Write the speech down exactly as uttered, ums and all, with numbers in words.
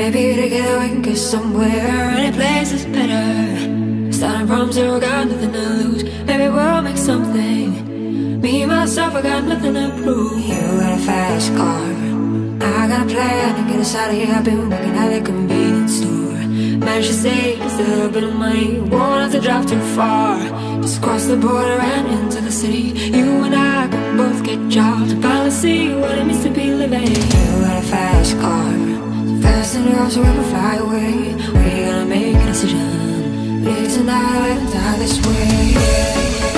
Maybe together we can get somewhere. Any place is better. Starting from zero, got nothing to lose. Maybe we'll make something. Me, myself, I got nothing to prove. You got a fast car, I got a plan to get us out of here. I've been working at a convenience store. Managed to save just a little bit of money. Won't have to drive too far. Just cross the border and into the city. You and I can both get jobs and finally see what it means to be living. You got a fast car, so fast enough so we can fly away. We're gonna make a decision. Live tonight and die this way.